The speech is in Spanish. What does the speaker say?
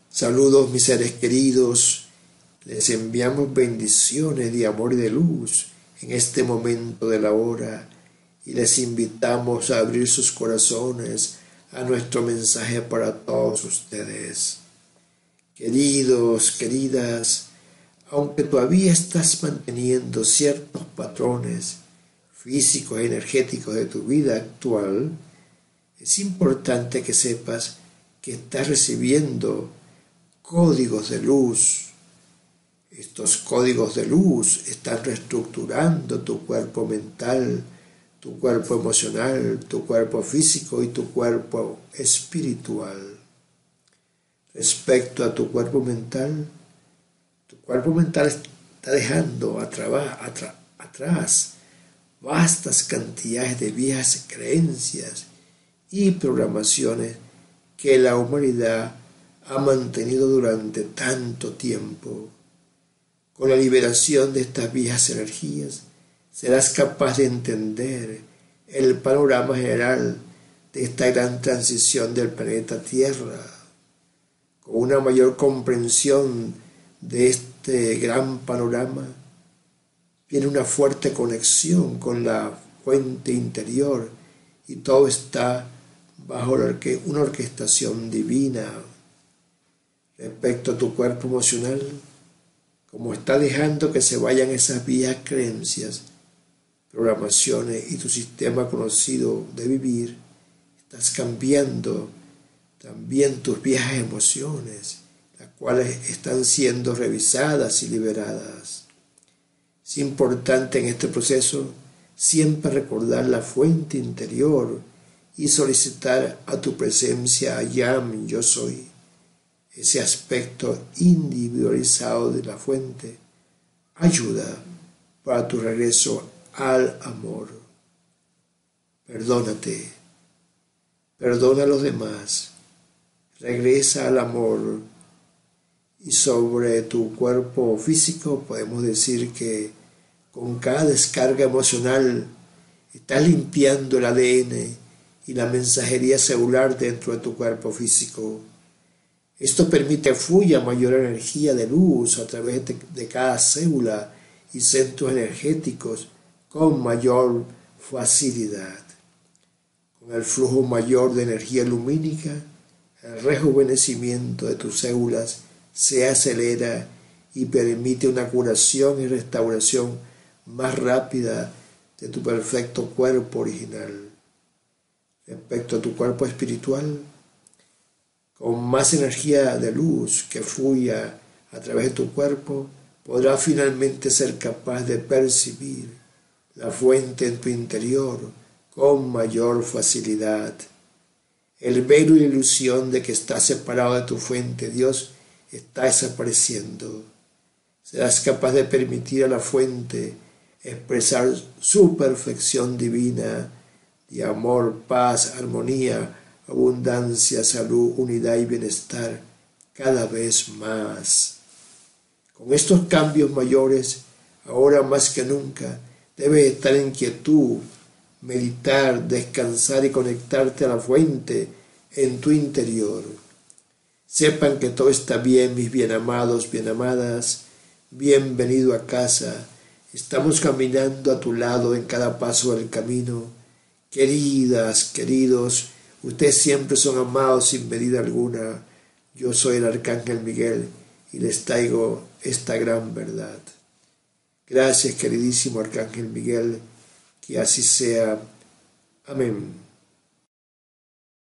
Saludos mis seres queridos, les enviamos bendiciones de amor y de luz en este momento de la hora y les invitamos a abrir sus corazones a nuestro mensaje para todos ustedes. Queridos, queridas, aunque todavía estás manteniendo ciertos patrones físicos y energéticos de tu vida actual, es importante que sepas que estás recibiendo códigos de luz. Estos códigos de luz están reestructurando tu cuerpo mental, tu cuerpo emocional, tu cuerpo físico y tu cuerpo espiritual. Respecto a tu cuerpo mental está dejando atrás vastas cantidades de viejas creencias y programaciones que la humanidad ha mantenido durante tanto tiempo. Con la liberación de estas viejas energías, serás capaz de entender el panorama general de esta gran transición del planeta Tierra. Con una mayor comprensión de este gran panorama, viene una fuerte conexión con la fuente interior y todo está bajo una orquestación divina. Respecto a tu cuerpo emocional, como está dejando que se vayan esas viejas creencias, programaciones y tu sistema conocido de vivir, estás cambiando también tus viejas emociones, las cuales están siendo revisadas y liberadas. Es importante en este proceso siempre recordar la fuente interior y solicitar a tu presencia Ayam, yo soy, ese aspecto individualizado de la fuente, ayuda para tu regreso al amor. Perdónate, perdona a los demás, regresa al amor. Y sobre tu cuerpo físico podemos decir que con cada descarga emocional estás limpiando el ADN y la mensajería celular dentro de tu cuerpo físico. Esto permite que fluya mayor energía de luz a través de cada célula y centros energéticos con mayor facilidad. Con el flujo mayor de energía lumínica, el rejuvenecimiento de tus células se acelera y permite una curación y restauración más rápida de tu perfecto cuerpo original. Respecto a tu cuerpo espiritual, con más energía de luz que fluya a través de tu cuerpo, podrás finalmente ser capaz de percibir la fuente en tu interior con mayor facilidad. El velo y la ilusión de que estás separado de tu fuente, Dios, está desapareciendo. Serás capaz de permitir a la fuente expresar su perfección divina de amor, paz, armonía, abundancia, salud, unidad y bienestar cada vez más. Con estos cambios mayores, ahora más que nunca, debes estar en quietud, meditar, descansar y conectarte a la fuente en tu interior. Sepan que todo está bien, mis bien amados, bien amadas. Bienvenido a casa. Estamos caminando a tu lado en cada paso del camino. Queridas, queridos, ustedes siempre son amados sin medida alguna. Yo soy el Arcángel Miguel y les traigo esta gran verdad. Gracias, queridísimo Arcángel Miguel, que así sea. Amén.